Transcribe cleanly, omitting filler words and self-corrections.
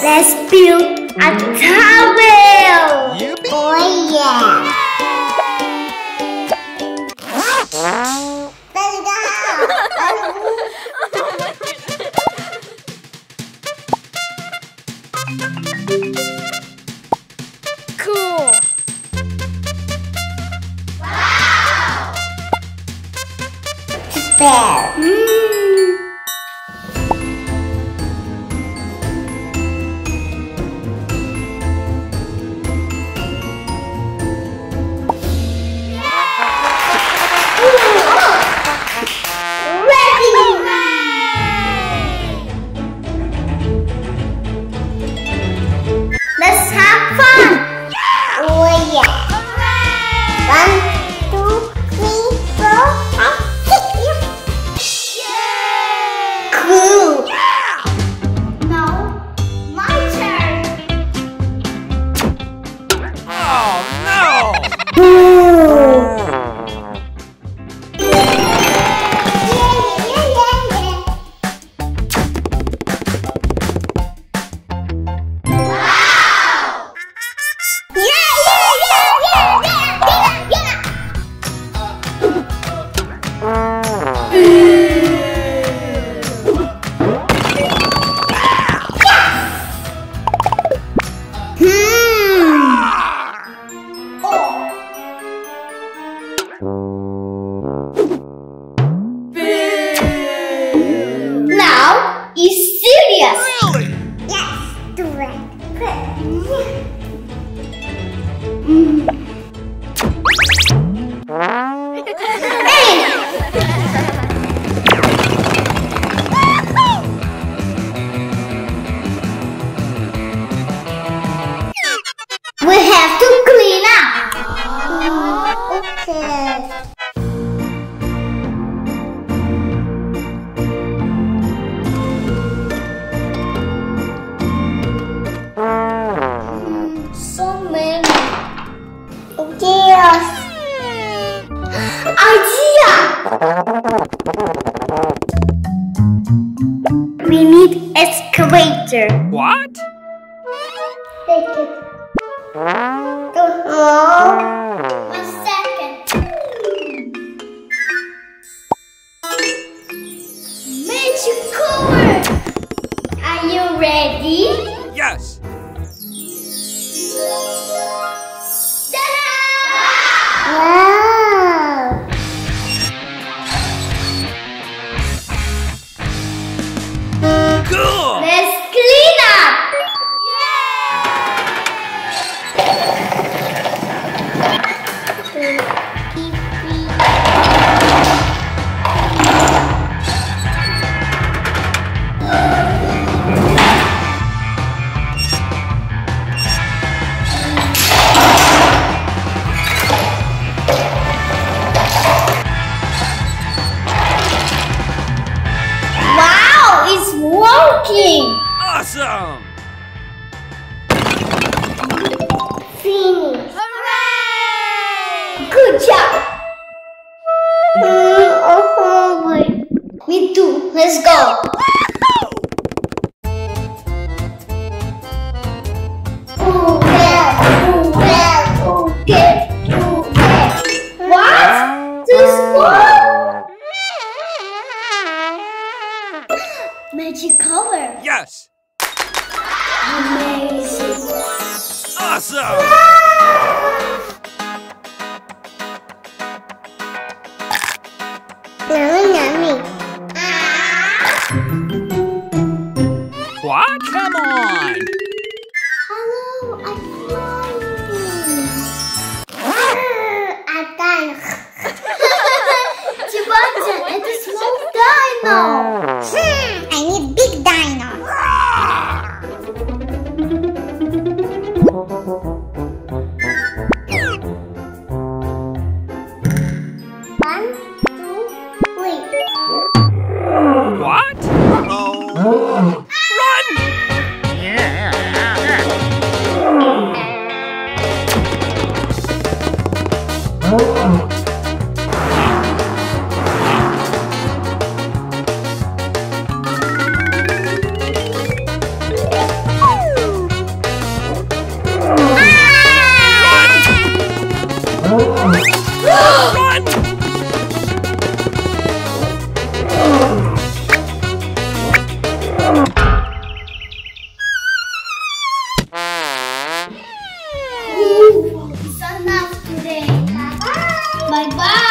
Let's build a towel! Yippee. Oh yeah! Cool! Wow! Spell. Let's have fun! Yeah! Oh yeah! Hooray! 1, 2, 3, 4, 5, 6, yeah! Cool! Yeah! Now, my turn! Oh no! Ooh. Now is serious. Really? Yes, do it. We have to clean up. Okay. So many. Yes. Idea. We need excavator. What? Take it. Oh. 1 second. Magic cover. Are you ready? Yes. Ta-da! Wow. Cool. Let's clean up. Wow, it's working. Awesome. Finish. Hooray! Good job. Wait. Me too. Let's go. Okay. What? Too small? Magic cover. Yes. Amazing. Awesome. Yummy. What? Come on. Hello, I'm flying. I'm done. Себастиан, это small dino. I need big dino. One, two, three. Bye-bye.